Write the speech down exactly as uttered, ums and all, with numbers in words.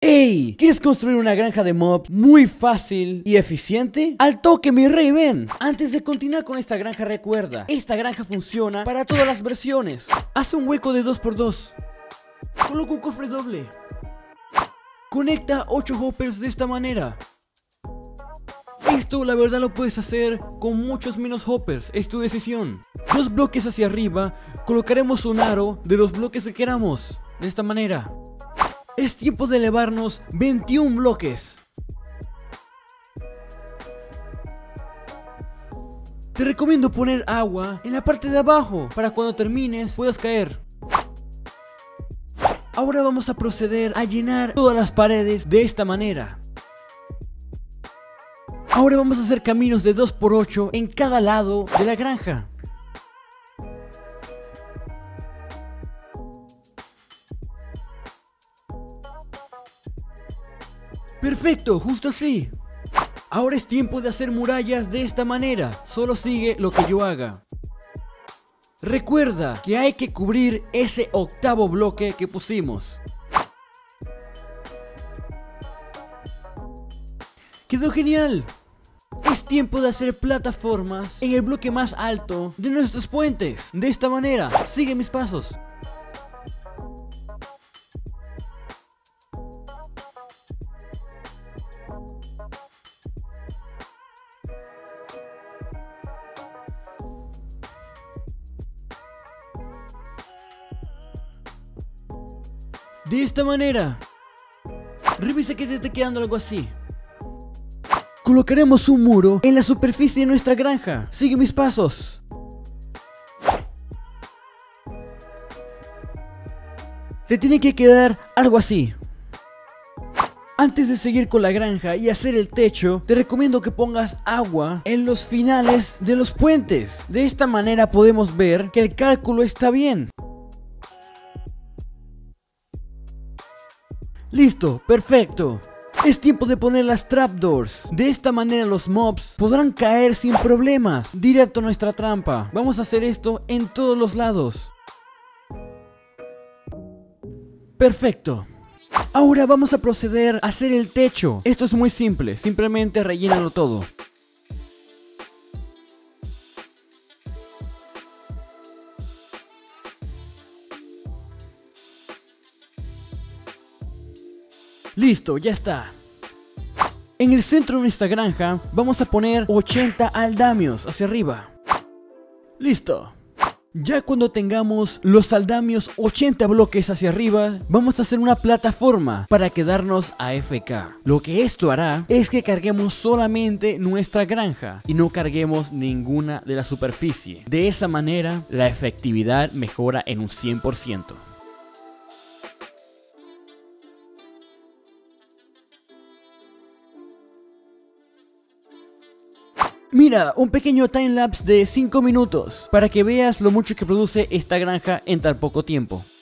¡Ey! ¿Quieres construir una granja de mobs muy fácil y eficiente? ¡Al toque, mi rey, ven! Antes de continuar con esta granja, recuerda, esta granja funciona para todas las versiones. Haz un hueco de dos por dos. Coloca un cofre doble. Conecta ocho hoppers de esta manera. Esto la verdad lo puedes hacer con muchos menos hoppers, es tu decisión. Dos bloques hacia arriba, colocaremos un aro de los bloques que queramos, de esta manera. Es tiempo de elevarnos veintiún bloques. Te recomiendo poner agua en la parte de abajo para cuando termines puedas caer. Ahora vamos a proceder a llenar todas las paredes de esta manera. Ahora vamos a hacer caminos de dos por ocho en cada lado de la granja. Perfecto, justo así. Ahora es tiempo de hacer murallas de esta manera. Solo sigue lo que yo haga. Recuerda que hay que cubrir ese octavo bloque que pusimos. ¡Quedó genial! Es tiempo de hacer plataformas en el bloque más alto de nuestros puentes. De esta manera, sigue mis pasos. De esta manera. Revisa que te esté quedando algo así. Colocaremos un muro en la superficie de nuestra granja. Sigue mis pasos. Te tiene que quedar algo así. Antes de seguir con la granja y hacer el techo, te recomiendo que pongas agua en los finales de los puentes. De esta manera podemos ver que el cálculo está bien. Listo, perfecto. Es tiempo de poner las trapdoors. De esta manera los mobs podrán caer sin problemas directo a nuestra trampa. Vamos a hacer esto en todos los lados. Perfecto. Ahora vamos a proceder a hacer el techo. Esto es muy simple, simplemente rellénalo todo. Listo, ya está. En el centro de nuestra granja vamos a poner ochenta aldamios hacia arriba. Listo. Ya cuando tengamos los aldamios ochenta bloques hacia arriba, vamos a hacer una plataforma para quedarnos a F K. Lo que esto hará es que carguemos solamente nuestra granja y no carguemos ninguna de la superficie. De esa manera la efectividad mejora en un cien por ciento. Mira, un pequeño timelapse de cinco minutos para que veas lo mucho que produce esta granja en tan poco tiempo.